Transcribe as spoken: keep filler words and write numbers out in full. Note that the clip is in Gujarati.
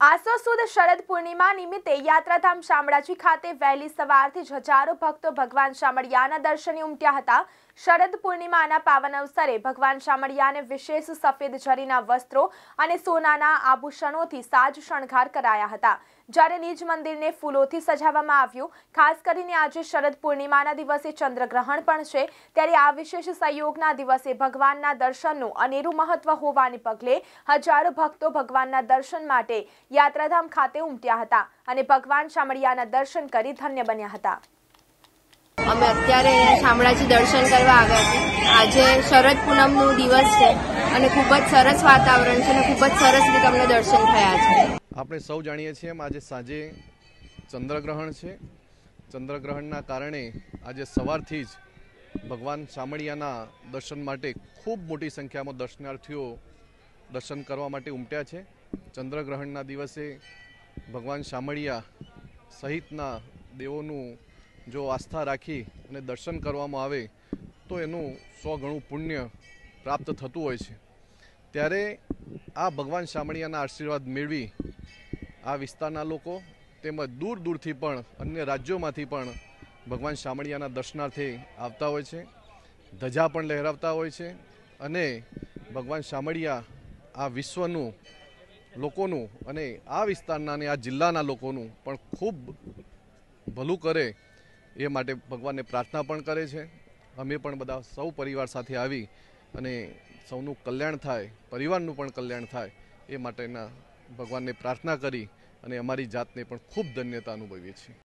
આસો સુદ શરદ પૂર્ણિમા નિમિત્તે યાત્રાધામ શામળાજી ખાતે વહેલી સવારથી જ હજારો ભક્તો ભગવાન શામળિયાના દર્શને ઉમટ્યા હતા। શરદ પૂર્ણિમાના પાવન અવસરે ભગવાન શામળિયાને વિશેષ સફેદ જરીના વસ્ત્રો અને સોનાના આભૂષણોથી સાજ શણગાર કરાયા હતા, જ્યારે નિજ મંદિરને ફૂલોથી સજાવવામાં આવ્યું। ખાસ કરીને આજે શરદ પૂર્ણિમાના દિવસે ચંદ્રગ્રહણ પણ છે, ત્યારે આ વિશેષ સંયોગના દિવસે ભગવાનના દર્શનનું અનેરું મહત્વ હોવાને પગલે હજારો ભક્તો ભગવાનના દર્શન માટે યાત્રાધામ ખાતે ઉમટ્યા હતા અને ભગવાન શામળિયાના દર્શન કરી ધન્ય બન્યા હતા। અમે અત્યારે શામળાજી દર્શન કરવા આવ્યા છીએ। આજે શરદ પૂનમનો દિવસ છે અને ખૂબ જ સરસ વાતાવરણ છે અને ખૂબ જ સરસ રીતે અમને દર્શન થયા છે। આપણે સૌ જાણીએ છીએ એમ આજે સાંજે ચંદ્રગ્રહણ છે। ચંદ્રગ્રહણના કારણે આજે સવારથી જ ભગવાન શામળિયાના દર્શન માટે ખૂબ મોટી સંખ્યામાં દર્શનાર્થીઓ દર્શન કરવા માટે ઉમટ્યા છે। ચંદ્રગ્રહણના દિવસે ભગવાન શામળિયા સહિતના દેવોનું જો આસ્થા રાખી અને દર્શન કરવામાં આવે તો એનું સો ગણું પુણ્ય પ્રાપ્ત થતું હોય છે। ત્યારે આ ભગવાન શામળિયાના આશીર્વાદ મેળવી આ વિસ્તારના લોકો તેમજ દૂર દૂરથી પણ અન્ય રાજ્યોમાંથી પણ ભગવાન શામળિયાના દર્શનાર્થે આવતા હોય છે, ધજા પણ લહેરાવતા હોય છે અને ભગવાન શામળિયા આ વિશ્વનું લોકોનું અને આ વિસ્તારના અને આ જિલ્લાના લોકોનું પણ ખૂબ ભલું કરે એ માટે ભગવાનને પ્રાર્થના પણ કરે છે। અમે પણ બધા સૌ પરિવાર સાથે આવી અને સૌનું કલ્યાણ થાય, પરિવારનું પણ કલ્યાણ થાય એ માટેના ભગવાનને પ્રાર્થના કરી અને અમારી જાતને પણ ખૂબ ધન્યતા અનુભવીએ છીએ।